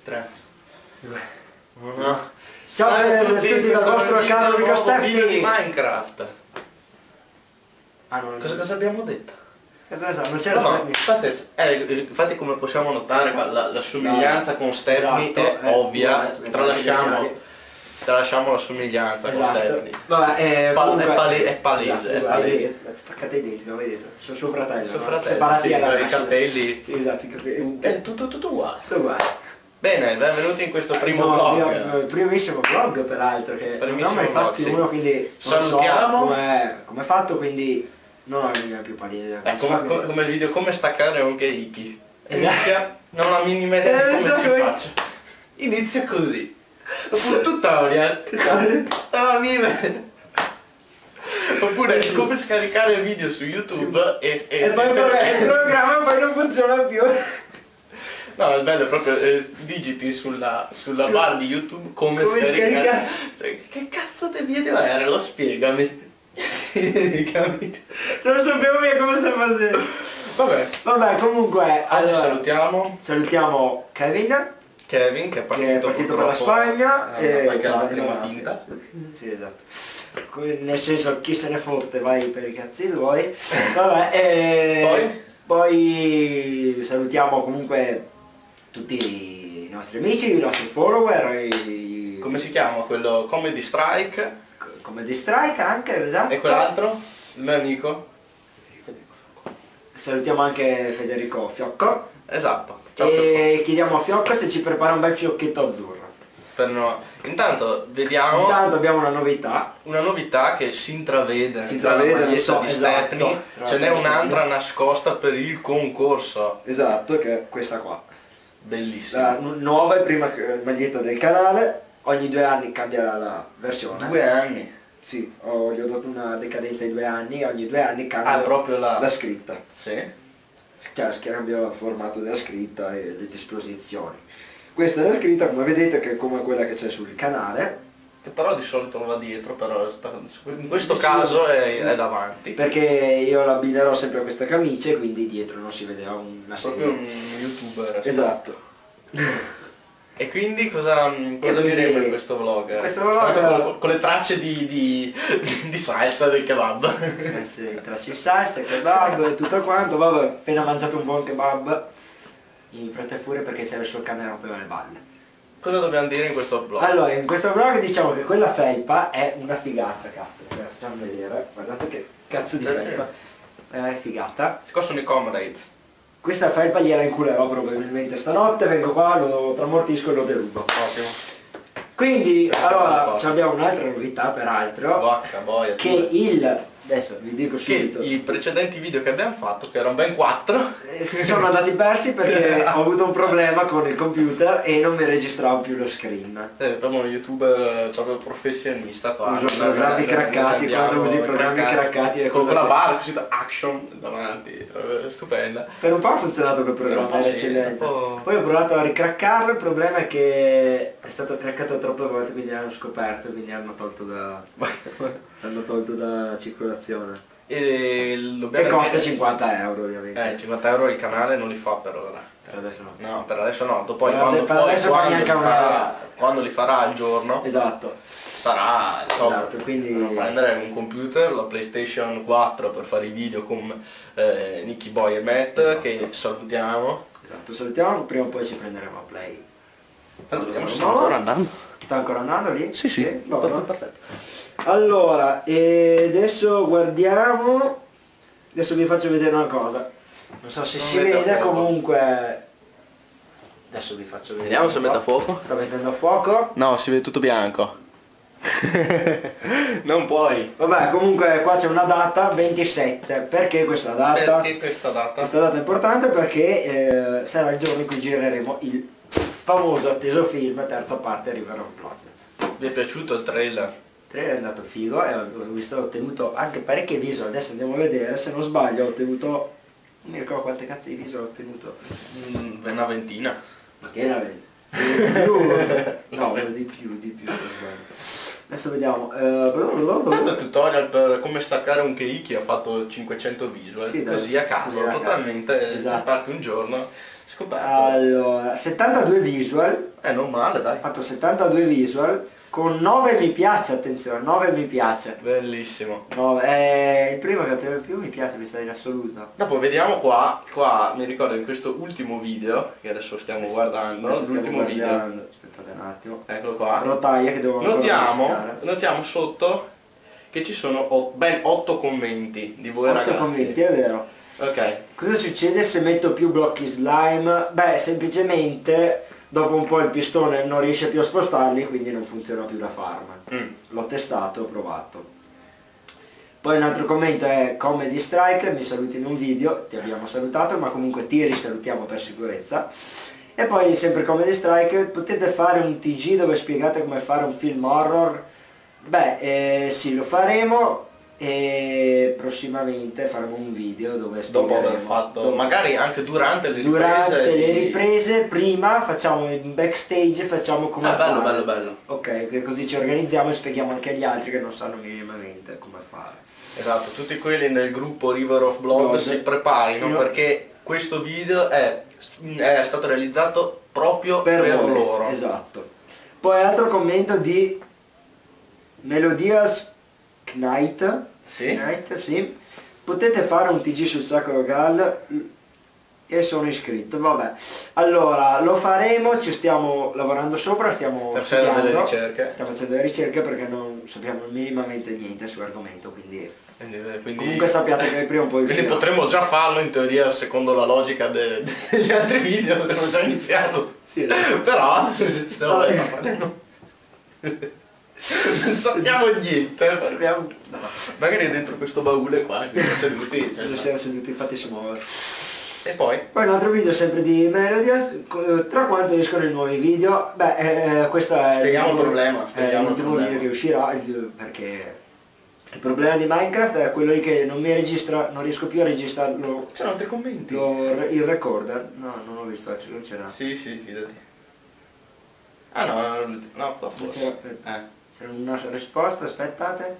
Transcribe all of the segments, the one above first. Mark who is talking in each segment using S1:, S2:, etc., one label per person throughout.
S1: 3, 2, 1.
S2: Ciao a tutti dal vostro caro amico Steffi
S1: di Minecraft.
S2: Ah, non
S1: Cosa abbiamo detto?
S2: Non c'era
S1: Steffi. Infatti, come possiamo notare, la somiglianza con Steffi è ovvia. Tralasciamo la somiglianza con Steffi.
S2: Vabbè,
S1: è palese. È palese.
S2: Spaccate i denti, non vedete? Sono suo fratello.
S1: Suo fratello,
S2: separati
S1: sì,
S2: alla
S1: i capelli.
S2: Sì, esatto, i capelli.
S1: È tutto uguale.
S2: Tutto uguale.
S1: Bene, benvenuti in questo primo vlog.
S2: Il primissimo vlog peraltro, che non ho mai fatto
S1: sì.
S2: uno, quindi
S1: salutiamo.
S2: Non so come è fatto, quindi non ho la più pallida.
S1: Come il video come staccare un keiki.
S2: Esatto.
S1: Inizia, non ho la minima idea di come si faccia. Inizia così. Oppure tutorial. Non ho la minima idea. Oppure come scaricare video su YouTube e
S2: poi il programma poi non funziona più.
S1: No, il bello è proprio digiti sulla barra di YouTube come scaricare. Cioè, che cazzo di video era? Lo spiegami.
S2: Non sapevo mica come si faceva. Vabbè, comunque
S1: allora,
S2: salutiamo Kevin
S1: che è partito
S2: per la Spagna
S1: e la prima finta.
S2: Sì, esatto. Nel senso, chi se ne fotte, vai per i cazzi tuoi. Vabbè, poi salutiamo comunque tutti i nostri amici, i nostri follower.
S1: Come si chiama quello? Comedy Strike.
S2: Comedy Strike anche, esatto.
S1: E quell'altro? Il mio amico?
S2: Salutiamo anche Federico Fiocco.
S1: Esatto. Ciao,
S2: e chiediamo a Fiocco se ci prepara un bel fiocchetto azzurro.
S1: Intanto vediamo.
S2: Intanto abbiamo una novità.
S1: Una novità che si intravede.
S2: La maglietta
S1: di
S2: Steffi.
S1: Esatto, ce n'è un'altra nascosta per il concorso.
S2: Esatto, che è questa qua.
S1: Bellissima.
S2: La nuova e prima maglietta del canale. Ogni 2 anni cambia la versione.
S1: 2 anni?
S2: Sì, gli ho dato una decadenza di 2 anni, ogni 2 anni cambia
S1: proprio
S2: la scritta.
S1: Sì?
S2: Cioè cambia il formato della scritta e le disposizioni. Questa è la scritta, come vedete, che è come quella che c'è sul canale.
S1: Che però di solito va dietro, però in questo caso è davanti.
S2: Perché io l'abbinerò sempre a questa camicia e quindi dietro non si vedeva una serie.
S1: Proprio un youtuber.
S2: Esatto.
S1: E quindi cosa diremo in questo vlog?
S2: Questo vlog
S1: con le tracce di salsa del kebab.
S2: Sì, tracce di salsa, kebab e tutto quanto. Vabbè, appena mangiato un buon kebab in fretta e furia perché c'era il suo cane rompeva le balle.
S1: Cosa dobbiamo dire in questo vlog?
S2: Allora, in questo vlog diciamo che quella felpa è una figata, cazzo. Facciamo vedere, guardate che cazzo di felpa. È figata.
S1: Qua sono i comrades.
S2: Questa felpa gliela inculerò probabilmente stanotte, vengo qua, lo tramortisco e lo derubo.
S1: Ottimo.
S2: Quindi, allora, abbiamo un'altra novità peraltro,
S1: Vacca, boia,
S2: che adesso vi dico subito.
S1: Che i precedenti video che abbiamo fatto, che erano ben 4,
S2: sono andati persi perché ho avuto un problema con il computer e non mi registravo più lo screen.
S1: Proprio uno youtuber proprio professionista qua.
S2: Uso programmi craccati, quando usi programmi craccati
S1: con la barra così da action davanti, stupenda.
S2: Per un po' ha funzionato quel programma, era eccellente. Poi ho provato a ricraccarlo, il problema è che è stato craccato troppe volte, quindi hanno scoperto, quindi hanno tolto da circolazione. E costa 50 euro ovviamente.
S1: 50 euro il canale non li fa per ora.
S2: Per adesso no.
S1: No, per adesso no. Poi quando li farà al giorno.
S2: Esatto.
S1: Sarà
S2: quindi
S1: prendere un computer, la PlayStation 4 per fare i video con Nicky Boy e Matt, che salutiamo.
S2: Esatto, salutiamo, prima o poi ci prenderemo a Play.
S1: Tanto sta ancora andando.
S2: Sta ancora andando lì?
S1: Sì.
S2: Perfetto. Allora, adesso guardiamo. Adesso vi faccio vedere una cosa. Non so se si vede, comunque. Adesso vi faccio vedere.
S1: Vediamo se mette a fuoco.
S2: Sta mettendo a fuoco.
S1: No, si vede tutto bianco. Non puoi.
S2: Vabbè, comunque qua c'è una data 27. Perché questa data?
S1: Perché questa data?
S2: Questa data è importante perché sarà il giorno in cui gireremo il famoso atteso film Terza parte River of Blood.
S1: Vi è piaciuto il trailer?
S2: Il trailer è andato figo e ho ottenuto anche parecchie visual. Adesso andiamo a vedere, se non sbaglio ho ottenuto, non mi ricordo quante cazzo di visual ho ottenuto.
S1: Una ventina.
S2: Ma che era 20? No, di più. Adesso vediamo.
S1: Tanto tutorial per come staccare un keiki ha fatto 500 visual,
S2: sì,
S1: così a caso, totalmente, a parte un giorno. Scoperto.
S2: Allora, 72 visual.
S1: Non male, dai.
S2: Ho fatto 72 visual con 9 mi piace, attenzione, 9 mi piace.
S1: Bellissimo.
S2: 9, è il primo che ottiene più mi piace, mi sa in assoluto.
S1: Dopo vediamo qua mi ricordo in questo ultimo video, che adesso stiamo guardando, l'ultimo video.
S2: Aspettate un attimo.
S1: Eccolo qua.
S2: Rotaia che devo
S1: notiamo sotto che ci sono ben 8 commenti di voi
S2: 8
S1: ragazzi.
S2: commenti, è vero.
S1: Ok.
S2: Cosa succede se metto più blocchi slime? Beh, semplicemente dopo un po' il pistone non riesce più a spostarli, quindi non funziona più la farm. L'ho testato, ho provato. Poi un altro commento è Comedy Strike, mi saluti in un video, ti abbiamo salutato, ma comunque ti risalutiamo per sicurezza. E poi sempre Comedy Strike, potete fare un TG dove spiegate come fare un film horror? Beh, sì, lo faremo. E prossimamente faremo un video dove
S1: dopo aver fatto magari anche durante le
S2: riprese prima facciamo il backstage, facciamo come fare.
S1: bello.
S2: Ok, che così ci organizziamo e spieghiamo anche agli altri che non sanno minimamente come fare.
S1: Esatto, tutti quelli nel gruppo River of Blood si preparino perché questo video è stato realizzato proprio per loro.
S2: Esatto. Poi altro commento di Melodias Knight, sì. Potete fare un TG sul Sacro Graal e sono iscritto, vabbè. Allora, lo faremo, ci stiamo lavorando sopra, stiamo
S1: facendo delle ricerche.
S2: Stiamo facendo delle ricerche perché non sappiamo minimamente niente sull'argomento, quindi comunque sappiate che prima o poi
S1: quindi potremmo già farlo in teoria secondo la logica degli altri video che abbiamo già iniziato.
S2: Sì,
S1: però non sappiamo niente. Magari dentro questo baule qua che siamo seduti.
S2: Siamo seduti, infatti si muove.
S1: E poi
S2: un altro video sempre di Melodias, tra quanto escono i nuovi video? Beh, questo è
S1: spieghiamo il problema.
S2: L'ultimo video che uscirà, perché il problema di Minecraft è quello lì che non riesco più a registrarlo.
S1: C'erano altri commenti.
S2: Il recorder? No, non ho visto altri, non c'era.
S1: Sì, fidati. Ah no, qua forse.
S2: C'è una risposta, aspettate.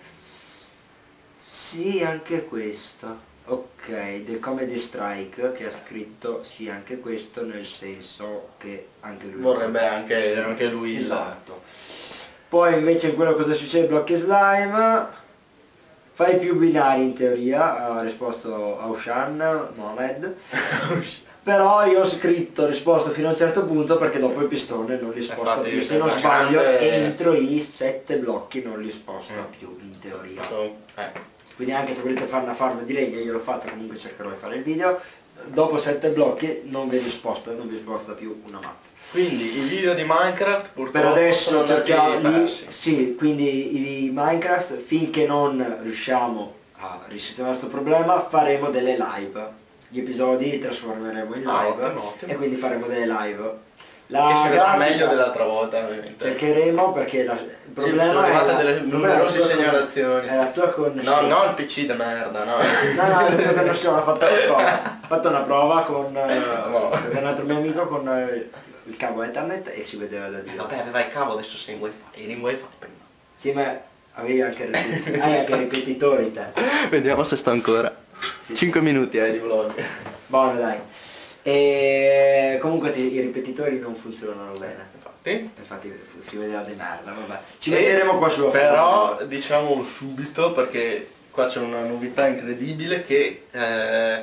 S2: Sì, anche questo. Ok, The Comedy Strike che ha scritto sì anche questo, nel senso che anche lui
S1: vorrebbe anche lui.
S2: Esatto. Poi invece in quello cosa succede blocchi slime. Fai più binari in teoria, ha risposto Aushan Mohamed. Però io ho risposto fino a un certo punto perché dopo il pistone non li sposta più, se non sbaglio entro i 7 blocchi non li sposta più in teoria. Quindi anche se volete fare una farm di legno, io l'ho fatta, comunque cercherò di fare il video, dopo 7 blocchi non vi sposta più una mazza.
S1: Quindi i video di Minecraft purtroppo
S2: per adesso cerchiamo
S1: sì,
S2: quindi i Minecraft finché non riusciamo a risistemare questo problema faremo delle live. Gli episodi li trasformeremo in live
S1: ottimo.
S2: E quindi faremo delle live.
S1: Che si vedrà meglio dell'altra volta ovviamente.
S2: Cercheremo perché il problema
S1: sono arrivate delle numerose segnalazioni.
S2: È la tua connessione.
S1: No, il PC da merda, no.
S2: No, la tua connessione ha fatto una prova con un altro mio amico con il cavo Ethernet e si vedeva da Dio.
S1: Vabbè, aveva il cavo, adesso sei in wifi, eri in wifi prima.
S2: Sì, ma avevi anche ripetitori te.
S1: Vediamo se sta ancora. 5 minuti di vlog.
S2: Buono dai. E comunque i ripetitori non funzionano bene. Infatti si vedeva di merda, vabbè. Ci vedremo qua sulla
S1: però diciamo subito perché qua c'è una novità incredibile che è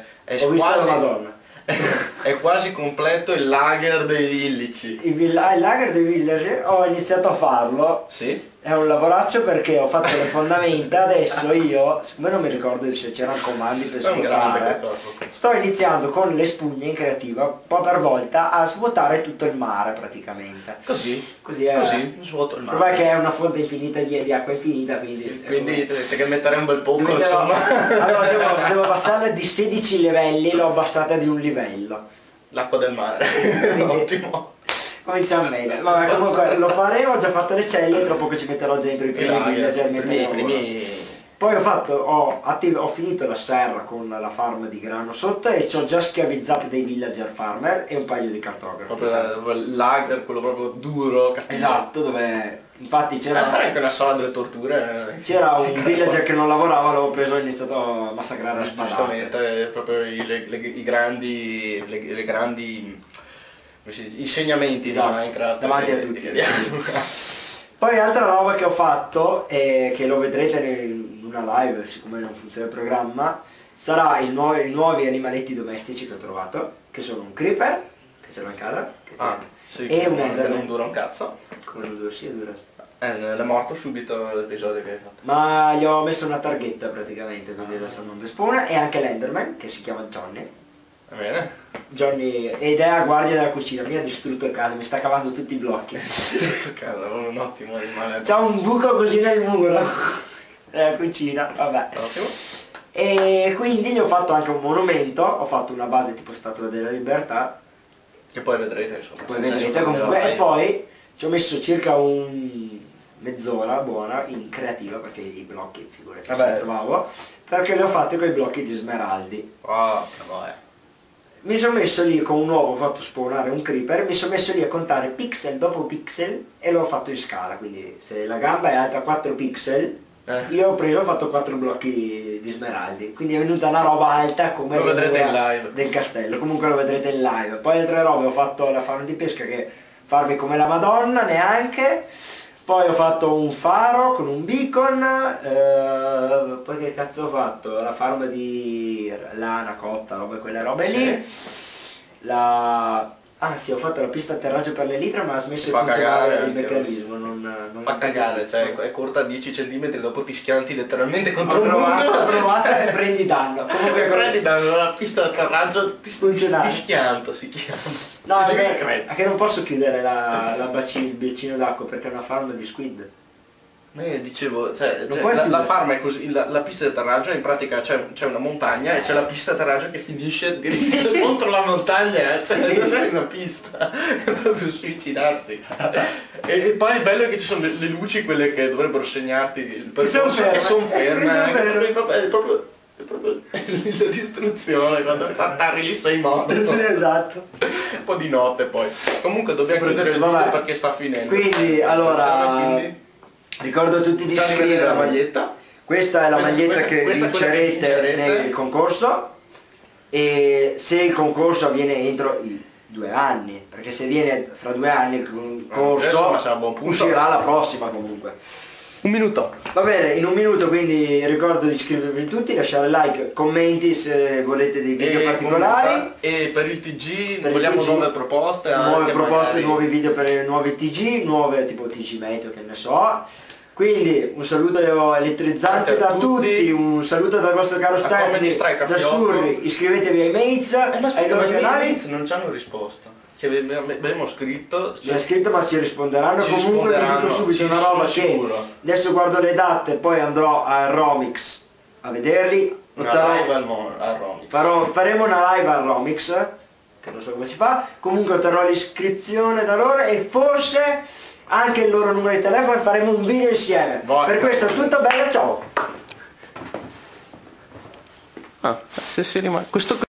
S1: è quasi completo il lager dei villici.
S2: Il lager dei villager ho iniziato a farlo.
S1: Sì.
S2: È un lavoraccio perché ho fatto le fondamenta, adesso io, siccome non mi ricordo se c'erano comandi per svuotare, sto iniziando con le spugne in creativa, un po' per volta, a svuotare tutto il mare praticamente.
S1: Così svuoto il mare.
S2: Provai che è una fonte infinita di acqua infinita, quindi
S1: dovete che mettere un bel poco, insomma.
S2: Allora devo abbassarla di 16 livelli, l'ho abbassata di un livello.
S1: L'acqua del mare, ottimo.
S2: Cominciamo bene, vabbè comunque lo faremo, ho già fatto le celle, tra poco ci metterò dentro i primi villager. Poi ho finito la serra con la farm di grano sotto e ci ho già schiavizzato dei villager farmer e un paio di cartografi.
S1: Proprio il lager, quello proprio duro, capito?
S2: Esatto, dove infatti c'era
S1: fare anche una sala delle torture.
S2: C'era un villager che non lavorava, l'avevo preso e ho iniziato a massacrare a spadate.
S1: Giustamente, proprio le grandi insegnamenti, esatto, di Minecraft
S2: davanti a tutti. Poi altra roba che ho fatto e che lo vedrete in una live, siccome non funziona il programma, sarà i nuovi animaletti domestici che ho trovato, che sono un creeper che serve in casa,
S1: sì,
S2: e un
S1: enderman. Non dura un cazzo.
S2: Come non dura? Sì, dura.
S1: È morto subito l'episodio che hai fatto.
S2: Ma gli ho messo una targhetta praticamente, quindi adesso non despona, e anche l'enderman che si chiama Johnny.
S1: Va bene.
S2: Johnny, ed è a guardia della cucina, mi ha distrutto casa, mi sta cavando tutti i blocchi.
S1: Casa, un ottimo animale.
S2: C'ha un buco così nel muro della cucina, vabbè.
S1: Ottimo.
S2: E quindi gli ho fatto anche un monumento, ho fatto una base tipo Statua della Libertà.
S1: Che poi vedrete, insomma.
S2: Poi vedrete comunque, e poi ci ho messo circa mezz'ora buona in creativa, perché i blocchi, figurati, se li trovavo, perché li ho fatti con i blocchi di smeraldi.
S1: Vabbè.
S2: Mi sono messo lì con un uovo, ho fatto spawnare un creeper, mi sono messo lì a contare pixel dopo pixel e l'ho fatto in scala, quindi se la gamba è alta 4 pixel, io ho fatto 4 blocchi di smeraldi, quindi è venuta una roba alta come
S1: lo vedrete in live
S2: del castello, comunque lo vedrete in live. Poi altre robe, ho fatto la farm di pesca che farmi come la Madonna neanche, poi ho fatto un faro con un beacon, poi che cazzo ho fatto? La farm di lana, cotta, quelle robe lì. Ah sì, ho fatto la pista atterraggio per l'elitra, ma ha smesso di funzionare il meccanismo, non
S1: fa cagare, cioè è corta 10 cm, dopo ti schianti letteralmente contro
S2: un muro. Ho provato e prendi danno. Comunque
S1: prendi danno, la pista d'atterraggio
S2: funzionale.
S1: Ti schianto, si chiama.
S2: No, è che non posso chiudere il bacino d'acqua perché è una farm di squid.
S1: Dicevo, la farm è così, la pista di atterraggio in pratica c'è una montagna e c'è la pista di atterraggio che finisce direttamente contro la montagna, non è una pista, è proprio suicidarsi. E poi il bello è che ci sono le luci, quelle che dovrebbero segnarti il percorso, che sono ferme, è proprio la distruzione, quando atterri lì sei morto.
S2: Esatto.
S1: Un po' di notte poi. Comunque dobbiamo chiudere il video perché sta finendo.
S2: Quindi allora ricordo a tutti di iscrivervi
S1: la maglietta.
S2: Questa è la maglietta che vincerete nel concorso, e se il concorso avviene entro i 2 anni, perché se viene fra 2 anni il concorso uscirà la prossima comunque.
S1: Un minuto.
S2: Va bene, in un minuto, quindi ricordo di iscrivervi tutti, lasciare like, commenti se volete dei video particolari.
S1: E per il TG vogliamo nuove proposte.
S2: Nuovi video per nuovi TG, nuove tipo TG Meteo, che ne so. Quindi un saluto elettrizzante da tutti, un saluto dal vostro caro Stefani, da Surri, iscrivetevi ai mates, ai nuovi canali.
S1: Non ci hanno risposto. Che abbiamo scritto.
S2: Ci ha scritto, ma ci risponderanno. Comunque vi dico subito una roba che adesso guardo le date, poi andrò a Romix a vederli. Faremo una live al Romix, che non so come si fa. Comunque otterrò l'iscrizione da loro e forse anche il loro numero di telefono e faremo un video insieme. Per questo è tutto, bello, ciao!
S1: Se si rimane questo